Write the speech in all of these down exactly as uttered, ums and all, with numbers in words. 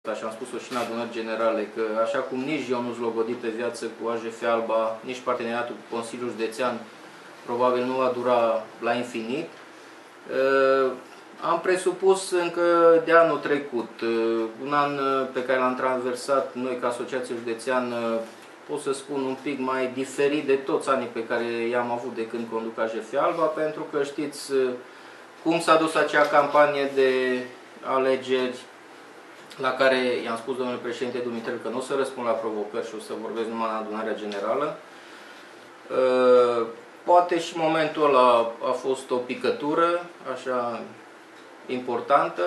și am spus-o și în adunări generale, că așa cum nici eu nu-s logodit pe viață cu A J F Alba, nici parteneriatul cu Consiliul Județean probabil nu va dura la infinit, am presupus încă de anul trecut, un an pe care l-am traversat noi ca Asociație Județeană, pot să spun un pic mai diferit de toți anii pe care i-am avut de când conduc A J F Alba, pentru că știți cum s-a dus acea campanie de alegeri la care i-am spus domnului președinte Dumitrel că nu o să răspund la provocări și o să vorbesc numai în adunarea generală. Poate și momentul ăla a fost o picătură, așa, importantă.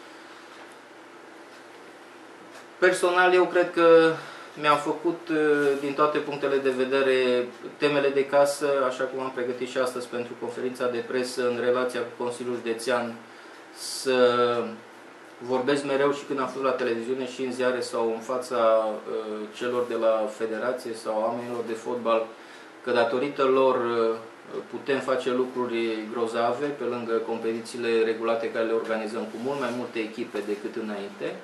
Personal, eu cred că mi-am făcut, din toate punctele de vedere, temele de casă, așa cum am pregătit și astăzi pentru conferința de presă în relația cu Consiliul Județean, să vorbesc mereu și când am fost la televiziune și în ziare sau în fața uh, celor de la federație sau oamenilor de fotbal, că datorită lor uh, putem face lucruri grozave pe lângă competițiile regulate care le organizăm cu mult mai multe echipe decât înainte.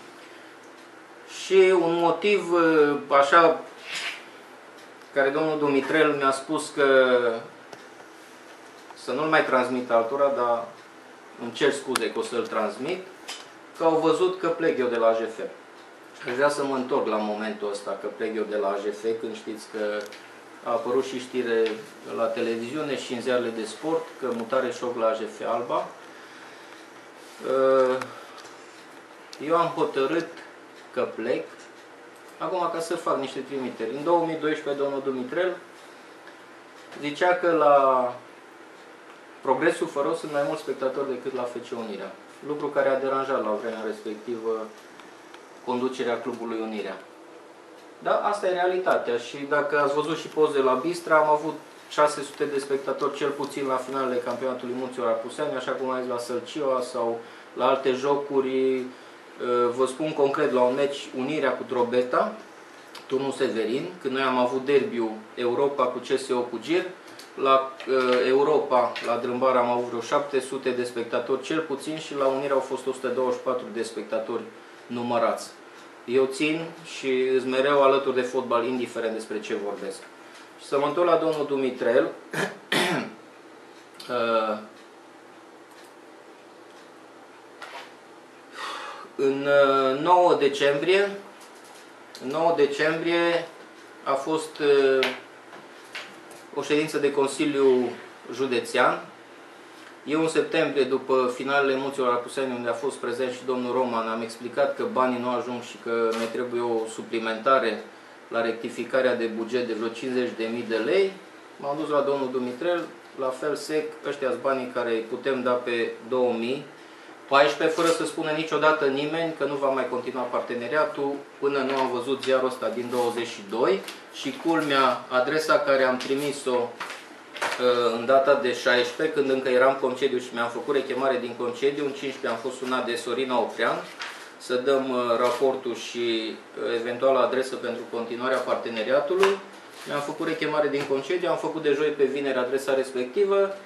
Și un motiv uh, așa care domnul Dumitrel mi-a spus că să nu-l mai transmit altora, dar îmi cer scuze că o să-l transmit, că au văzut că plec eu de la A J F. Aș vrea să mă întorc la momentul ăsta, că plec eu de la A J F, când știți că a apărut și știre la televiziune și în ziarele de sport, că mutare șoc la A J F Alba. Eu am hotărât că plec. Acum, ca să fac niște trimiteri. În două mii doisprezece, domnul Dumitrel zicea că la Progresul Făros sunt mai mulți spectatori decât la F C Unirea. Lucru care a deranjat la vremea respectivă conducerea clubului Unirea. Da, asta e realitatea și dacă ați văzut și poze la Bistra, am avut șase sute de spectatori cel puțin la finalele campionatului Munților Arcuseni, așa cum am zis la Sălcioa sau la alte jocuri. Vă spun concret, la un meci Unirea cu Drobeta, turnul Severin, când noi am avut derbiul Europa cu C S O cu Gir, la Europa, la Drâmbar, am avut vreo șapte sute de spectatori cel puțin și la Unirea au fost o sută douăzeci și patru de spectatori numărați. Eu țin și îs mereu alături de fotbal, indiferent despre ce vorbesc. Și să mă întorc la domnul Dumitrel. În nouă decembrie, în nouă decembrie a fost o ședință de Consiliu Județean. Eu în septembrie, după finalele Munților Arcuseni, unde a fost prezent și domnul Roman, am explicat că banii nu ajung și că ne trebuie o suplimentare la rectificarea de buget de vreo cincizeci de mii de lei. M-am dus la domnul Dumitrel, la fel sec, ăștia-s banii care îi putem da pe două mii paisprezece, fără să spună niciodată nimeni că nu va mai continua parteneriatul până nu am văzut ziarul ăsta din douăzeci și doi și culmea, adresa care am trimis-o în data de șaisprezece, când încă eram concediu și mi-am făcut rechemare din concediu, în cincisprezece am fost sunat de Sorina Oprean să dăm raportul și eventuala adresă pentru continuarea parteneriatului. Mi-am făcut rechemare din concediu, am făcut de joi pe vineri adresa respectivă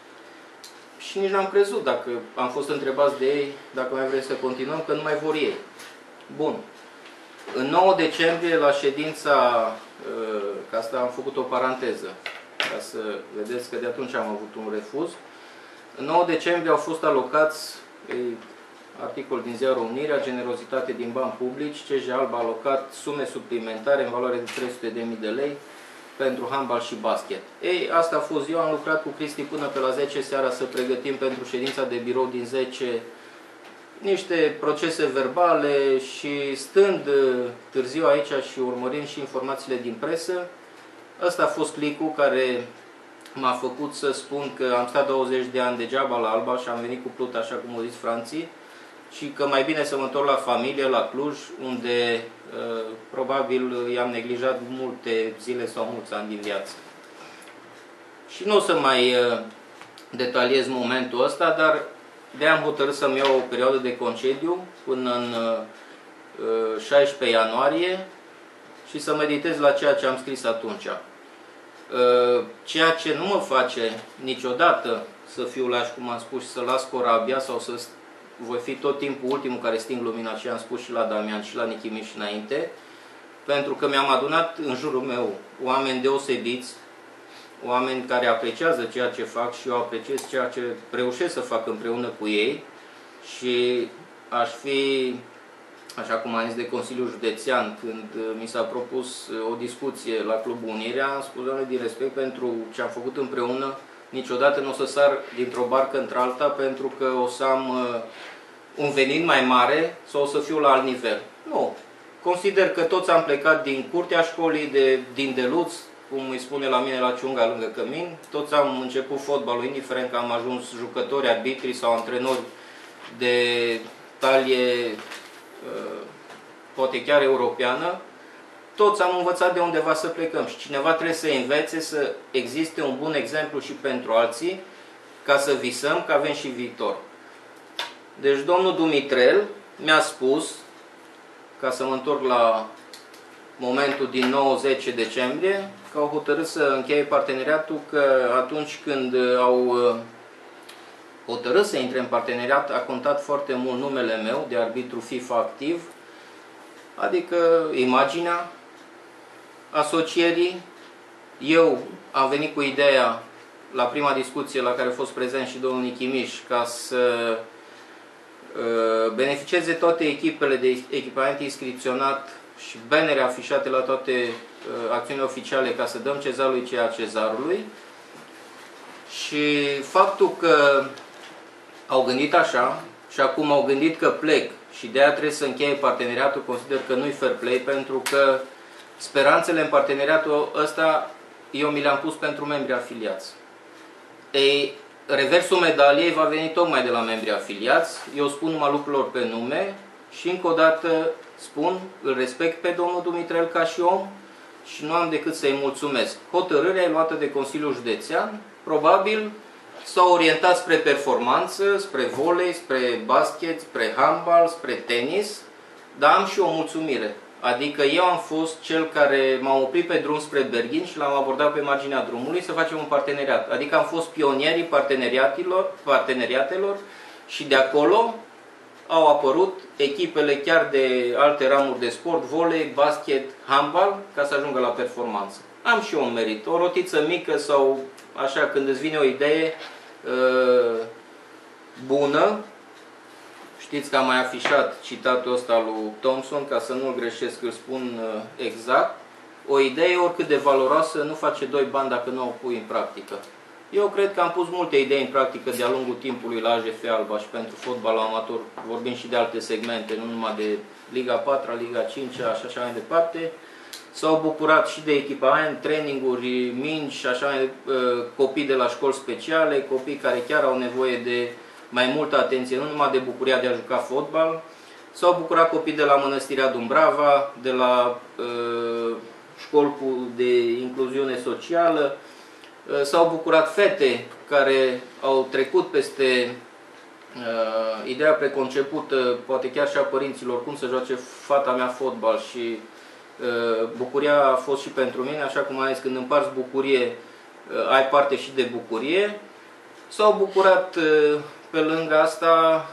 și nici n-am crezut dacă am fost întrebați de ei dacă mai vrem să continuăm, că nu mai vor ei. Bun. În nouă decembrie, la ședința, că asta am făcut o paranteză, ca să vedeți că de atunci am avut un refuz. În nouă decembrie au fost alocați, articol din ziarul Unirea, generozitate din bani publici, C J Alba a alocat sume suplimentare în valoare de trei sute de mii de lei pentru handbal și basket. Ei, asta a fost, eu am lucrat cu Cristi până pe la zece seara să pregătim pentru ședința de birou din zece niște procese verbale și stând târziu aici și urmărind și informațiile din presă, ăsta a fost clicul care m-a făcut să spun că am stat douăzeci de ani degeaba la Alba și am venit cu plut, așa cum au zis franții, și că mai bine să mă întorc la familie, la Cluj, unde uh, probabil i-am neglijat multe zile sau mulți ani din viață. Și nu o să mai uh, detaliez momentul ăsta, dar de-aia am hotărât să-mi iau o perioadă de concediu până în uh, șaisprezece ianuarie și să meditez la ceea ce am scris atunci. Uh, ceea ce nu mă face niciodată să fiu laș, cum am spus, și să las corabia sau să voi fi tot timpul ultimul care sting lumina, ce am spus și la Damian și la Nichimiș înainte, pentru că mi-am adunat în jurul meu oameni deosebiți, oameni care apreciază ceea ce fac și eu apreciez ceea ce reușesc să fac împreună cu ei și aș fi, așa cum am zis, de Consiliul Județean, când mi s-a propus o discuție la Clubul Unirea, am spus, Doamne, din respect pentru ce am făcut împreună, niciodată nu o să sar dintr-o barcă într-alta pentru că o să am uh, un venit mai mare sau o să fiu la alt nivel. Nu. Consider că toți am plecat din curtea școlii, de, din Deluț, cum îi spune la mine la Ciunga, lângă Cămin. Toți am început fotbalul, indiferent că am ajuns jucători, arbitri sau antrenori de talie, uh, poate chiar europeană. Toți am învățat de undeva să plecăm și cineva trebuie să învețe să existe un bun exemplu și pentru alții, ca să visăm că avem și viitor. Deci domnul Dumitrel mi-a spus, ca să mă întorc la momentul din nouă zece decembrie, că au hotărât să încheie parteneriatul, că atunci când au hotărât să intre în parteneriat a contat foarte mult numele meu de arbitru FIFA activ, adică imaginea asocierii. Eu am venit cu ideea la prima discuție la care a fost prezent și domnul Nichimiș, ca să uh, beneficieze toate echipele de echipament inscripționat și bannere afișate la toate uh, acțiunile oficiale, ca să dăm cezarului ceea cezarului. Și faptul că au gândit așa și acum au gândit că plec și de aia trebuie să încheie parteneriatul, consider că nu-i fair play, pentru că speranțele în parteneriatul ăsta eu mi le-am pus pentru membrii afiliați. Ei, reversul medaliei va veni tocmai de la membrii afiliați. Eu spun numai lucrurilor pe nume și încă o dată spun, îl respect pe domnul Dumitrel ca și om și nu am decât să-i mulțumesc. Hotărârea e luată de Consiliul Județean, probabil s-au orientat spre performanță, spre volei, spre basket, spre handbal, spre tenis, dar am și o mulțumire. Adică eu am fost cel care m-a oprit pe drum spre Berghin și l-am abordat pe marginea drumului să facem un parteneriat. Adică am fost pionierii parteneriatelor, parteneriatelor și de acolo au apărut echipele chiar de alte ramuri de sport, volei, basket, handbal, ca să ajungă la performanță. Am și eu un merit, o rotiță mică sau așa, când îți vine o idee uh, bună. Știți că am mai afișat citatul ăsta al lui Thompson, ca să nu-l greșesc, îl spun uh, exact. O idee, oricât de valoroasă, nu face doi bani dacă nu o pui în practică. Eu cred că am pus multe idei în practică de-a lungul timpului la A J F Alba și pentru fotbalul amator, vorbim și de alte segmente, nu numai de Liga a patra, Liga a cincea și așa mai departe. S-au bucurat și de echipament, traininguri, mingi și așa mai departe, copii de la școli speciale, copii care chiar au nevoie de mai multă atenție, nu numai de bucuria de a juca fotbal. S-au bucurat copii de la Mănăstirea Dumbrava, de la uh, școli de incluziune socială. Uh, S-au bucurat fete care au trecut peste uh, ideea preconcepută, poate chiar și a părinților, cum să joace fata mea fotbal și uh, bucuria a fost și pentru mine, așa cum am zis, când împarți bucurie, uh, ai parte și de bucurie. S-au bucurat uh, pe lângă asta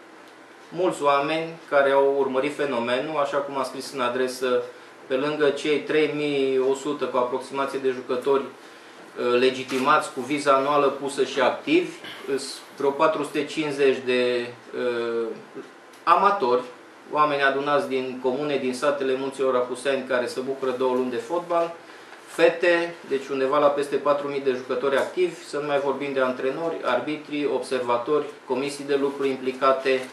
mulți oameni care au urmărit fenomenul, așa cum am scris în adresă, pe lângă cei trei mii o sută cu aproximație de jucători legitimați cu viză anuală pusă și activi, vreo patru sute cincizeci de uh, amatori, oameni adunați din comune, din satele Munților Apuseni, care se bucură două luni de fotbal, fete, deci undeva la peste patru mii de jucători activi, să nu mai vorbim de antrenori, arbitri, observatori, comisii de lucru implicate.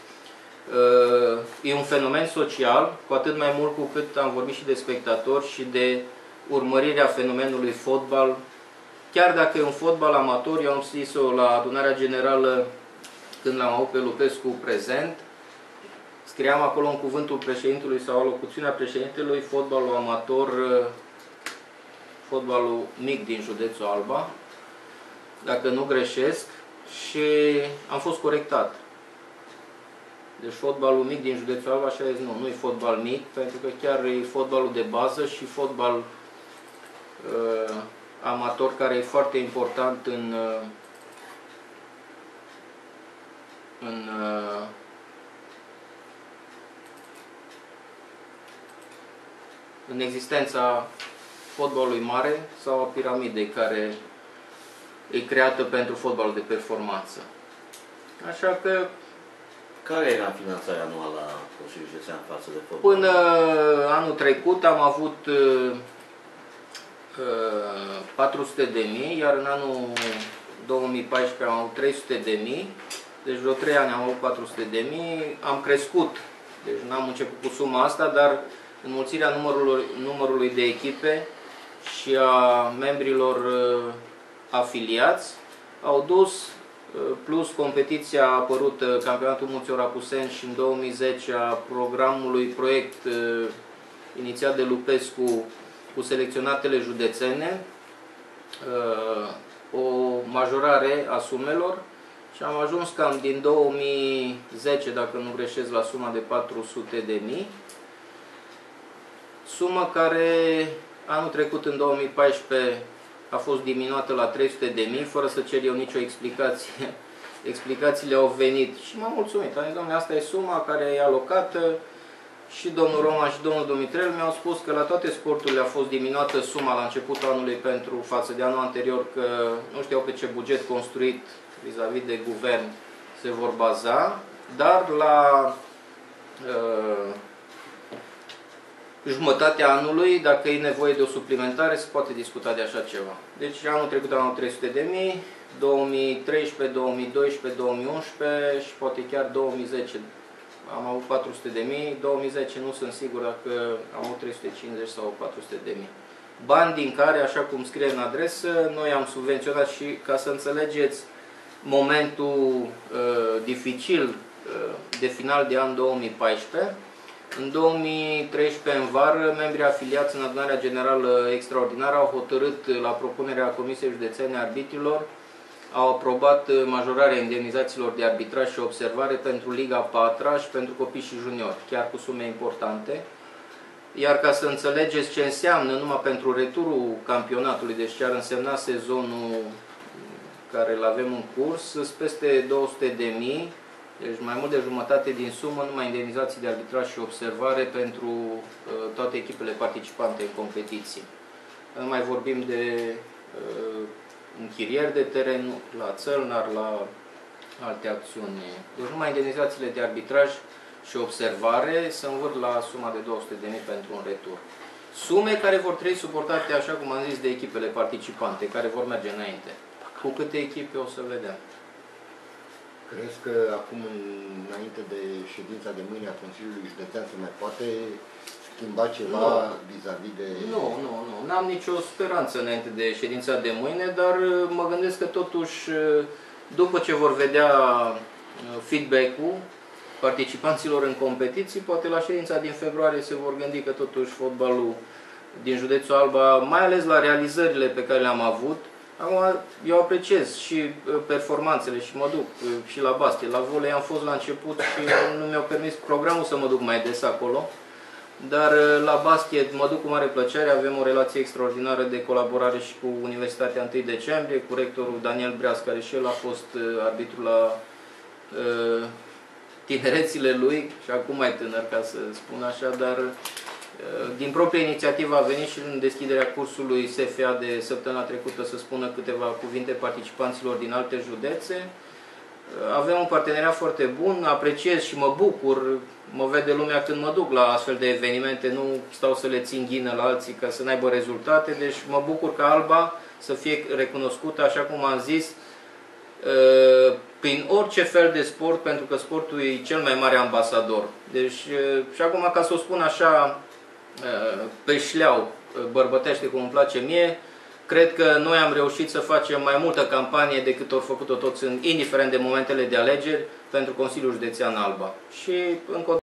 E un fenomen social, cu atât mai mult cu cât am vorbit și de spectatori și de urmărirea fenomenului fotbal. Chiar dacă e un fotbal amator, eu am zis-o la adunarea generală când l-am avut pe Lupescu prezent, scriam acolo în cuvântul președintelui sau alocuțiunea președintelui, fotbalul amator, fotbalul mic din județul Alba, dacă nu greșesc, și am fost corectat. Deci fotbalul mic din județul Alba, așa zis, nu, nu e fotbal mic, pentru că chiar e fotbalul de bază și fotbal uh, amator, care e foarte important în, uh, în uh, în existența fotbalului mare sau a piramidei care e creată pentru fotbalul de performanță. Așa că care era finanțarea anuală a Consiliului Județean față de fotbal? Până anul trecut am avut uh, patru sute de mii, iar în anul două mii paisprezece am avut trei sute de mii, deci vreo trei ani am avut patru sute de mii, am crescut, deci n-am început cu suma asta, dar înmulțirea numărului, numărului de echipe și a membrilor uh, afiliați au dus, plus competiția a apărut Campionatul Munților Apuseni și în două mii zece a programului proiect uh, inițiat de Lupescu cu selecționatele județene, uh, o majorare a sumelor și am ajuns cam din două mii zece, dacă nu greșesc, la suma de patru sute de mii, sumă care anul trecut, în două mii paisprezece, a fost diminuată la trei sute de mii, fără să cer eu nicio explicație. Explicațiile au venit și m-am mulțumit. Am zis, domnule, asta e suma care e alocată, și domnul Roma și domnul Dumitrel mi-au spus că la toate sporturile a fost diminuată suma la începutul anului pentru față de anul anterior, că nu știau pe ce buget construit vis-a-vis de guvern se vor baza, dar la uh, jumătatea anului, dacă e nevoie de o suplimentare, se poate discuta de așa ceva. Deci anul trecut am avut trei sute de mii, două mii treisprezece, două mii doisprezece, două mii unsprezece și poate chiar două mii zece am avut patru sute de mii, două mii zece nu sunt sigur dacă am avut trei sute cincizeci sau patru sute de mii. Bani din care, așa cum scrie în adresă, noi am subvenționat și, ca să înțelegeți, momentul uh, dificil uh, de final de an două mii paisprezece, în două mii treisprezece, în vară, membrii afiliați în adunarea generală extraordinară au hotărât, la propunerea Comisiei Județene a Arbitrilor, au aprobat majorarea indemnizațiilor de arbitraj și observare pentru Liga a patra și pentru copii și juniori, chiar cu sume importante. Iar ca să înțelegeți ce înseamnă numai pentru returul campionatului, deci ce ar însemna sezonul care îl avem în curs, sunt peste două sute de mii, deci mai mult de jumătate din sumă, numai indemnizații de arbitraj și observare pentru uh, toate echipele participante în competiție. Nu mai vorbim de uh, închirieri de teren, la țălnar, la alte acțiuni. Deci numai indemnizațiile de arbitraj și observare se învârt la suma de două sute de mii pentru un retur. Sume care vor trebui suportate, așa cum am zis, de echipele participante, care vor merge înainte. Cu câte echipe o să vedem. Crezi că acum, înainte de ședința de mâine a Consiliului Județean, se mai poate schimba ceva vis-a-vis de... Nu, nu, nu. N-am nicio speranță înainte de ședința de mâine, dar mă gândesc că totuși, după ce vor vedea feedback-ul participanților în competiții, poate la ședința din februarie se vor gândi că totuși fotbalul din județul Alba, mai ales la realizările pe care le-am avut, acum, eu apreciez și performanțele și mă duc și la basket. La volei am fost la început și nu mi-au permis programul să mă duc mai des acolo. Dar la basket mă duc cu mare plăcere, avem o relație extraordinară de colaborare și cu Universitatea întâi decembrie, cu rectorul Daniel Breas, care și el a fost arbitru la uh, tinerețile lui și acum mai tânăr, ca să spun așa, dar din proprie inițiativă a venit și în deschiderea cursului S F A de săptămâna trecută să spună câteva cuvinte participanților din alte județe. Avem un parteneriat foarte bun, apreciez și mă bucur, mă vede lumea când mă duc la astfel de evenimente, nu stau să le țin ghină la alții ca să n-aibă rezultate, deci mă bucur ca Alba să fie recunoscută, așa cum am zis, prin orice fel de sport, pentru că sportul e cel mai mare ambasador. Deci, și acum, ca să o spun așa, pe șleau, bărbătește cum îmi place mie, cred că noi am reușit să facem mai multă campanie decât au făcut-o toți, indiferent de momentele de alegeri, pentru Consiliul Județean Alba. Și, încă